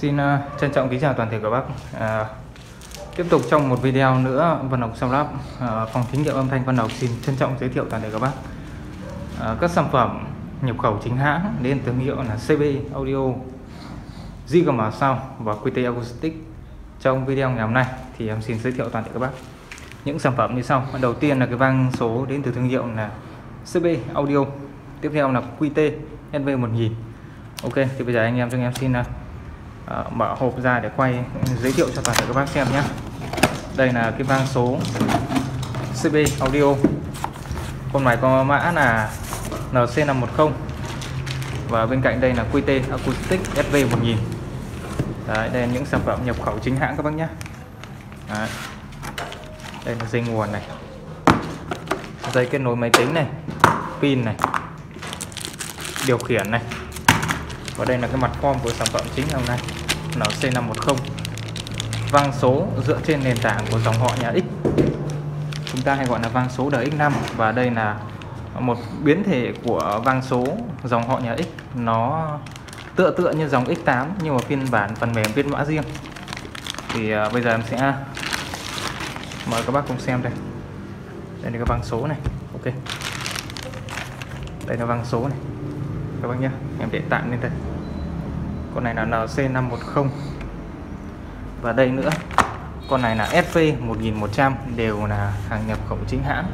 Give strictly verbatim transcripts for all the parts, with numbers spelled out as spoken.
Xin uh, trân trọng kính chào toàn thể các bác. Uh, tiếp tục trong một video nữa, Văn Lộc Sound Lab, uh, phòng thí nghiệm âm thanh Văn Lộc xin trân trọng giới thiệu toàn thể các bác uh, các sản phẩm nhập khẩu chính hãng đến thương hiệu là xê bê Audio, Gigamar Sound và quy tê Acoustic. Trong video ngày hôm nay thì em xin giới thiệu toàn thể các bác những sản phẩm như sau. Đầu tiên là cái vang số đến từ thương hiệu là xê bê Audio, tiếp theo là quy tê ét vê một nghìn. Ok, thì bây giờ anh em cho em xin uh, uh, mở hộp ra để quay giới thiệu cho toàn thể các bác xem nhé. Đây là cái vang số xê bê Audio, con này có mã là en xê năm một không và bên cạnh đây là quy tê Acoustic ét vê một nghìn. Đấy, đây là những sản phẩm nhập khẩu chính hãng các bác nhé. Đấy. Đây là dây nguồn này, dây kết nối máy tính này, pin này, điều khiển này, và đây là cái mặt form của sản phẩm chính hôm nay, en xê năm một không, vang số dựa trên nền tảng của dòng họ nhà X, chúng ta hay gọi là vang số đê ích năm, và đây là một biến thể của vang số dòng họ nhà X, nó tựa tựa như dòng ích tám nhưng mà phiên bản phần mềm viết mã riêng. Thì uh, bây giờ em sẽ mời các bác cùng xem đây. Đây là cái vang số này. Ok, đây là vang số này các bác nhé, em để tạm lên đây. Con này là en xê năm một không, và đây nữa, con này là ét vê một nghìn một trăm, đều là hàng nhập khẩu chính hãng.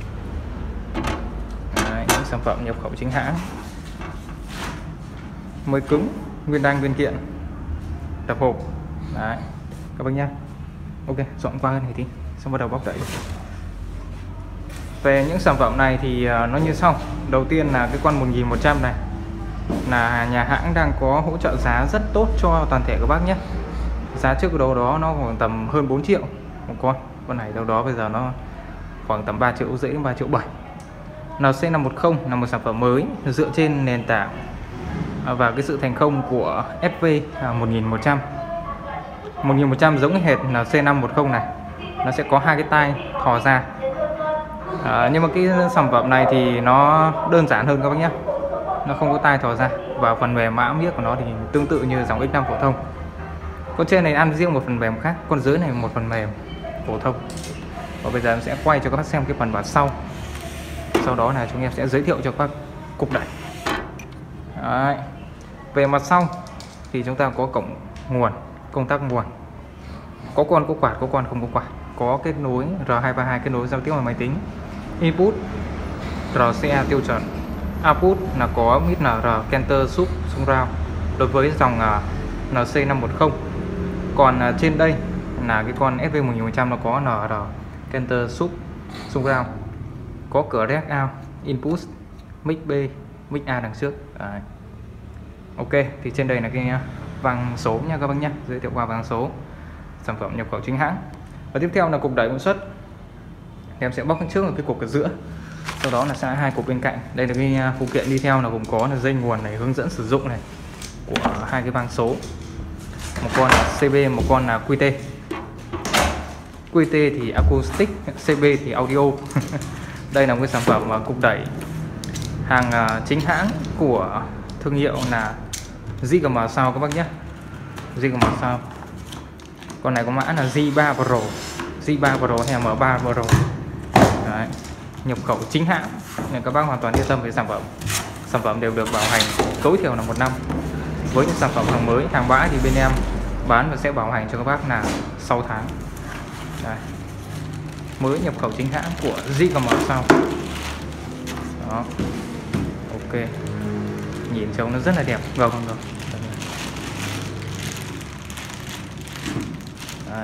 Đấy, những sản phẩm nhập khẩu chính hãng, mới cứng, nguyên đăng nguyên kiện, tập hộp. Đấy các bác nhé. Ok, dọn qua cái này tí xong bắt đầu bóc đậy. Về những sản phẩm này thì nó như sau. Đầu tiên là cái con một nghìn một trăm này là nhà hãng đang có hỗ trợ giá rất tốt cho toàn thể các bác nhé. Giá trước đâu đó nó khoảng tầm hơn bốn triệu một con. Con này đâu đó bây giờ nó khoảng tầm ba triệu rưỡi đến ba triệu bảy. en xê năm một không là một sản phẩm mới dựa trên nền tảng và cái sự thành công của ét vê một nghìn một trăm. một nghìn một trăm giống hệt en xê năm một không này, nó sẽ có hai cái tai thò ra. À, nhưng mà cái sản phẩm này thì nó đơn giản hơn các bác nhé, nó không có tai thò ra, và phần mềm mã miếc của nó thì tương tự như dòng ích năm phổ thông. Con trên này ăn riêng một phần mềm khác, con dưới này một phần mềm phổ thông. Và bây giờ em sẽ quay cho các bác xem cái phần mặt sau, sau đó là chúng em sẽ giới thiệu cho các bác cục đẩy. Đấy. Về mặt sau thì chúng ta có cổng nguồn, công tắc nguồn, có con có quạt, có con không có quạt, có kết nối R hai ba hai kết nối giao tiếp vào máy tính, input rờ xê a tiêu chuẩn, output là có mid en rờ, Kenter, sub, surround đối với dòng uh, en xê năm một không. Còn uh, trên đây là cái con ét vê một nghìn một trăm, nó có en rờ, Kenter, sub, surround, có cửa rec out, input, mic B, mic A đằng trước. Đấy. Ok, thì trên đây là cái vang số nha các bác nhé, giới thiệu qua vang số sản phẩm nhập khẩu chính hãng. Và tiếp theo là cục đẩy công suất. Em sẽ bóc trước là cái cục ở giữa, sau đó là sẽ hai cục bên cạnh. Đây là cái phụ kiện đi theo, là gồm có là dây nguồn này, hướng dẫn sử dụng này của hai cái vang số, một con là xê bê, một con là quy tê. quy tê thì Acoustic, xê bê thì Audio. Đây là một cái sản phẩm mà cục đẩy hàng chính hãng của thương hiệu là Gigamar Sound các bác nhé. Gigamar Sound. Con này có mã là G ba Pro, G ba Pro hay là M ba Pro. Đấy, nhập khẩu chính hãng nên các bác hoàn toàn yên tâm về sản phẩm. Sản phẩm đều được bảo hành tối thiểu là một năm. Với những sản phẩm hàng mới, hàng bãi thì bên em bán và sẽ bảo hành cho các bác là sáu tháng. Đấy, mới nhập khẩu chính hãng của Gigamar Sound. Đó. Ok, nhìn trông nó rất là đẹp. Vâng vâng vâng. Đấy.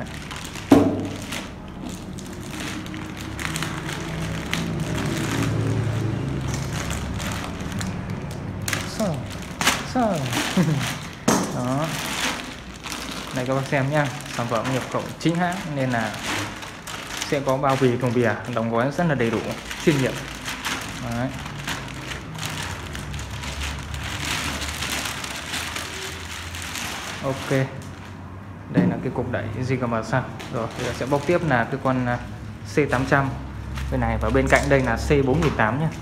So, so. Đó. Đây các bác xem nhá, sản phẩm nhập khẩu chính hãng nên là sẽ có bao bì thùng bìa, đóng gói rất là đầy đủ, chuyên nghiệp. Đấy. Ok, đây là cái cục đẩy Gigamar Sound. Rồi bây giờ sẽ bóc tiếp là cái con C tám trăm bên này, và bên cạnh đây là C bốn nghìn tám trăm nhé.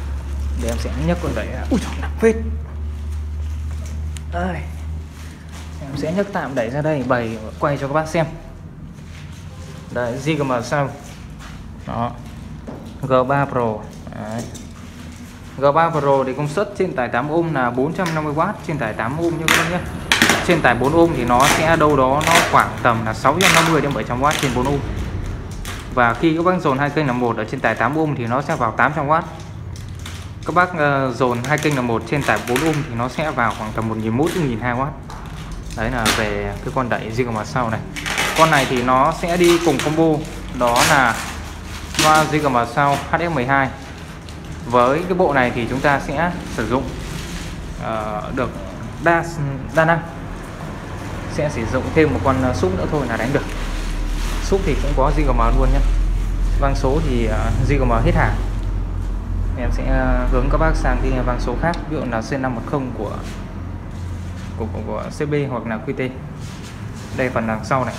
Để em sẽ nhấc con đẩy. Ui trời, nặng phết. Đây. Em sẽ nhấc tạm đẩy ra đây bày quay cho các bác xem. Đấy, gi ga em Sound. Đó. G ba Pro. Đấy. G ba Pro thì công suất trên tải tám ohm là bốn trăm năm mươi oát trên tải tám ohm như các bác nhé. Trên tải bốn ohm thì nó sẽ đâu đó nó khoảng tầm là sáu trăm năm mươi đến bảy trăm oát trên bốn ohm. Và khi các bác dồn hai kênh là một ở trên tải tám ohm thì nó sẽ vào tám trăm oát. Các bác uh, dồn hai kênh là một trên tải bốn ohm thì nó sẽ vào khoảng tầm một nghìn một đến một nghìn hai oát. Đấy là về cái con đẩy gi ga em Sound này. Con này thì nó sẽ đi cùng combo đó là loa gi ga em Sound hát ép mười hai. Với cái bộ này thì chúng ta sẽ sử dụng uh, được đa đa năng, sẽ sử dụng thêm một con súp nữa thôi là đánh được. Súp thì cũng có gi ga em luôn nhé. Vang số thì uh, gi ga em hết hàng. Em sẽ uh, hướng các bác sang cái vang số khác, ví dụ là C năm một không của của, của của xê bê hoặc là quy tê. Đây phần đằng sau này.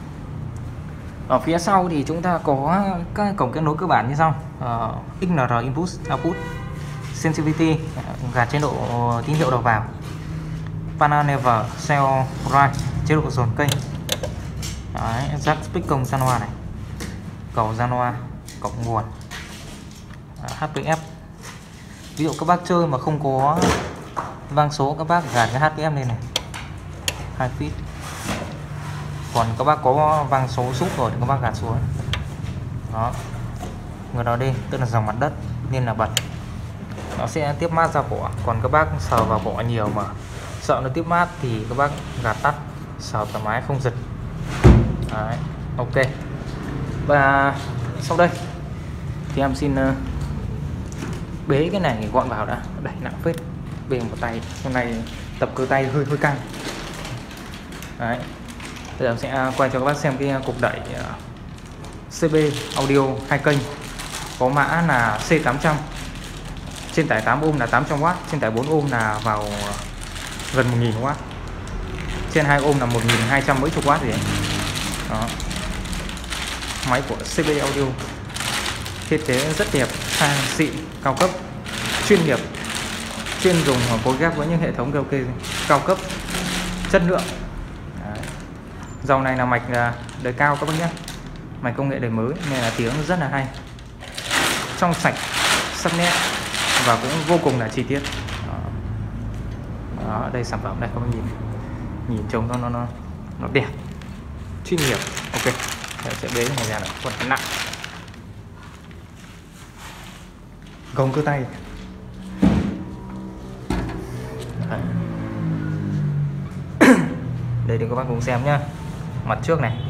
Ở phía sau thì chúng ta có các cổng kết nối cơ bản như sau: uh, ích en rờ input output, sensitivity uh, gạt chế độ tín hiệu đầu vào, panel level, cell right chế độ dồn kênh, jack speak công gian hoa này, cầu gian hoa, cổng nguồn, uh, hát pê ép. Ví dụ các bác chơi mà không có vang số, các bác gạt cái hát pê ép lên này, hai feet. Còn các bác có vang số súp rồi thì các bác gạt xuống. Đó. Người đó đi, tức là dòng mặt đất nên là bật. Nó sẽ tiếp mát ra vỏ. Còn các bác sờ vào vỏ nhiều mà sợ nó tiếp mát thì các bác gạt tắt, sờ thoải mái không giật. Đấy, ok. Và sau đây thì em xin uh, bế cái này gọn vào đã. Đây, nặng phết. Bê một tay, hôm nay tập cơ tay hơi hơi căng. Đấy. Bây giờ em sẽ quay cho các bác xem cái cục đẩy xê bê audio hai kênh, có mã là C tám trăm, trên tải tám ohm là tám trăm oát, trên tải bốn ohm là vào gần một nghìn oát, trên hai ohm là một nghìn hai trăm mấy chục oát gì đấy. Đó. Máy của xê bê Audio thiết kế rất đẹp, sang xịn, cao cấp, chuyên nghiệp, chuyên dùng phối ghép với những hệ thống karaoke cao cấp, chất lượng. Đấy. Dòng này là mạch đời cao các bác nhé, mạch công nghệ đời mới nên là tiếng rất là hay, trong sạch, sắc nét và cũng vô cùng là chi tiết. Đó. Đó, đây sản phẩm đây các bác nhìn, nhìn trông nó nó nó nó đẹp, chuyên nghiệp. Ok, tôi sẽ bế này ra là còn nặng, gồng cơ tay. Đấy. Đây để các bác cùng xem nhá. Mặt trước này,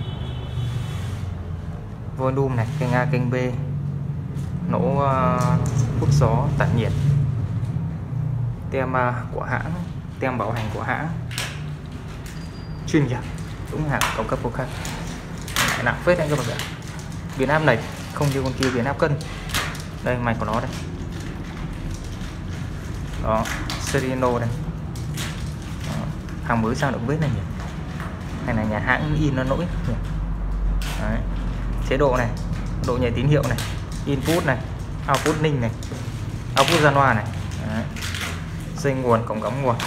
volume này, kênh A, kênh B, nỗ uh, hút gió, tản nhiệt, tem uh, của hãng, tem bảo hành của hãng, chuyên nghiệp, đúng hàng cao cấp vô khác. Lại nặng phết đấy các bạn ạ. Biến áp này không như con kia biến áp cân. Đây mạch của nó đây. Đó, Serino đây. Đó. Hàng mới sang được vết này nhỉ. Này là nhà hãng in nó nỗi. Đấy. Chế độ này, độ nhảy tín hiệu này, input này, output ninh này, output gian hoa này. Đấy. Dây nguồn, cổng cắm nguồn.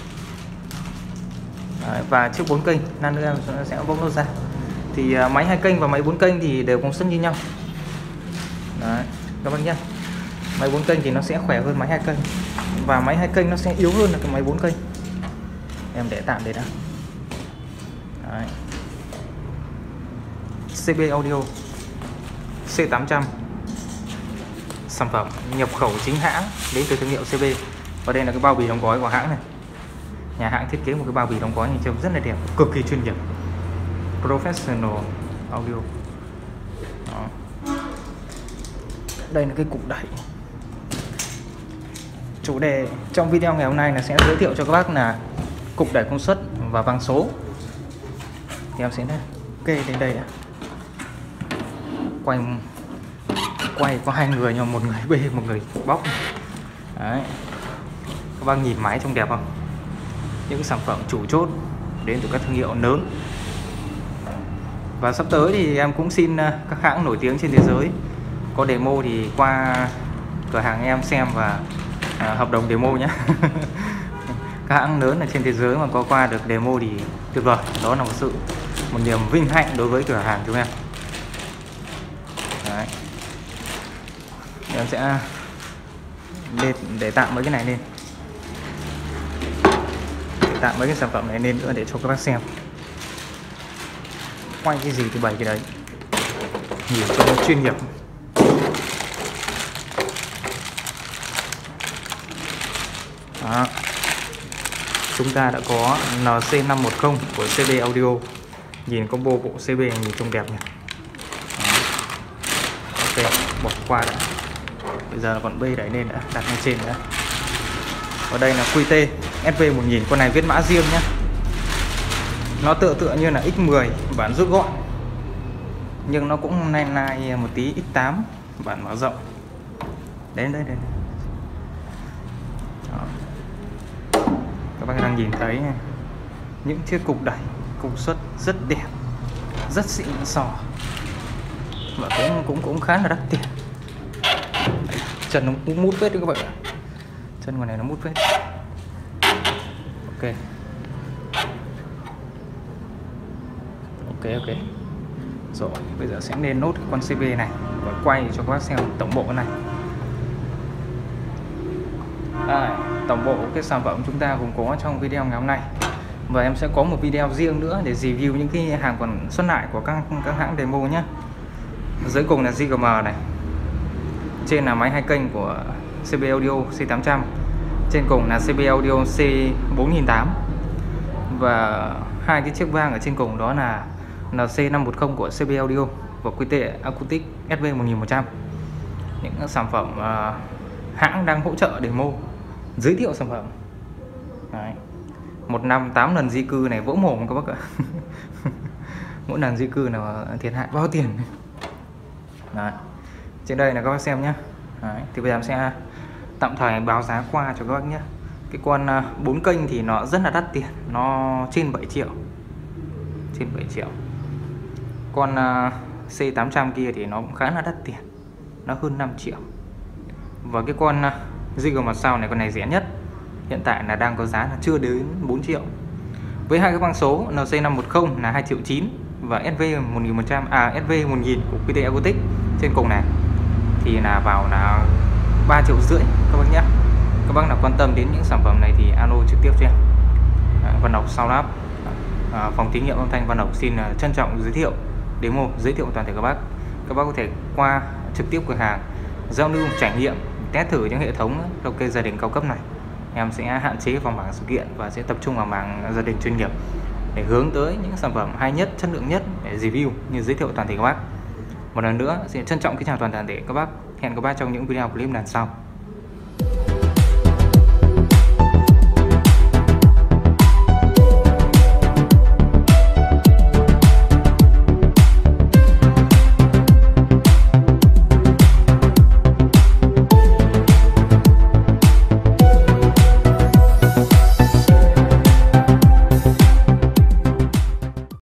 Đấy. Và chiếc bốn kênh, lát nữa em sẽ bóc nó ra. Thì uh, máy hai kênh và máy bốn kênh thì đều công suất như nhau. Đấy, các bác nhé. Máy bốn kênh thì nó sẽ khỏe hơn máy hai kênh, và máy hai kênh nó sẽ yếu hơn là cái máy bốn kênh. Em để tạm đây đã. Đấy. xê bê Audio C tám trăm, sản phẩm nhập khẩu chính hãng đến từ thương hiệu xê bê. Và đây là cái bao bì đóng gói của hãng này. Nhà hãng thiết kế một cái bao bì đóng gói nhìn trông rất là đẹp, cực kỳ chuyên nghiệp, professional audio. Đó. Đây là cái cục đẩy. Chủ đề trong video ngày hôm nay là sẽ giới thiệu cho các bác là cục đẩy công suất và vang số. Thì em sẽ kê đến đây đã. Quay quay có hai người nhưng mà một người bê một người bóc. Đấy. Các bác nhìn máy trông đẹp không? Những sản phẩm chủ chốt đến từ các thương hiệu lớn. Và sắp tới thì em cũng xin các hãng nổi tiếng trên thế giới có demo thì qua cửa hàng em xem và à, hợp đồng demo nhé. các hãng lớn ở trên thế giới mà có qua được demo thì tuyệt vời. Đó là một sự một niềm vinh hạnh đối với cửa hàng chúng em. Đấy. Em sẽ để, để tạm mấy cái này lên, để tạm mấy cái sản phẩm này lên nữa để cho các bác xem. Quay cái gì thì bày cái đấy, nhìn cho nó chuyên nghiệp. Đó. Chúng ta đã có N C năm một không của C B Audio. Nhìn combo bộ C B nhìn trông đẹp nhỉ. Đó. Ok, bỏ qua đã. Bây giờ còn B đẩy lên đã, đặt lên trên đã. Ở đây là Q T S V một nghìn, con này viết mã riêng nhá. Nó tựa tựa như là X mười bản rút gọn, nhưng nó cũng nay nay một tí X tám bản mở rộng. Đến đây đây. Đó. Các bác đang nhìn thấy những chiếc cục đẩy, cục xuất rất đẹp, rất xịn sò và cũng cũng cũng khá là đắt tiền. Chân nó cũng mút vết đấy các bạn ạ. Chân của này nó mút vết. Ok. Ok ok. Rồi, bây giờ sẽ lên nốt con C B này và quay cho các bác xem tổng bộ này. Đây, tổng bộ cái sản phẩm chúng ta cũng có trong video ngày hôm nay. Và em sẽ có một video riêng nữa để review những cái hàng còn xuất lại của các các hãng demo nhé. Dưới cùng là G G M này. Trên là máy hai kênh của C B Audio C tám trăm. Trên cùng là C B Audio C bốn nghìn tám trăm. Và hai cái chiếc vang ở trên cùng đó là N C năm một không của C B Audio và Q T Acoustic S V một nghìn một trăm. Những sản phẩm uh, hãng đang hỗ trợ demo, giới thiệu sản phẩm. Đấy. Một năm tám lần di cư này vỗ mồm các bác ạ. Mỗi lần di cư là thiệt hại bao tiền. Đấy. Trên đây là các bác xem nhé. Đấy. Thì bây giờ em sẽ tạm thời báo giá qua cho các bác nhé. Cái con bốn kênh thì nó rất là đắt tiền, nó trên bảy triệu. Trên bảy triệu. Con C tám trăm kia thì nó cũng khá là đắt tiền, nó hơn năm triệu. Và cái con G G mặt sau này, con này rẻ nhất, hiện tại là đang có giá là chưa đến bốn triệu. Với hai cái quang số N C năm một không là hai triệu chín và S V một nghìn một trăm à S V một nghìn của Q T Acoustic trên cùng này thì là vào là ba triệu rưỡi các bác nhé. Các bác nào quan tâm đến những sản phẩm này thì alo trực tiếp cho em. Văn Ngọc Soundlab, à, phòng thí nghiệm âm thanh Văn Ngọc xin trân trọng giới thiệu demo, giới thiệu toàn thể các bác. Các bác có thể qua trực tiếp cửa hàng giao lưu trải nghiệm, test thử những hệ thống đầu kê gia đình cao cấp này. Em sẽ hạn chế vào mảng sự kiện và sẽ tập trung vào mảng gia đình chuyên nghiệp để hướng tới những sản phẩm hay nhất, chất lượng nhất để review như giới thiệu toàn thể các bác. Một lần nữa xin trân trọng kính chào toàn thể các bác. Hẹn các bác trong những video clip lần sau.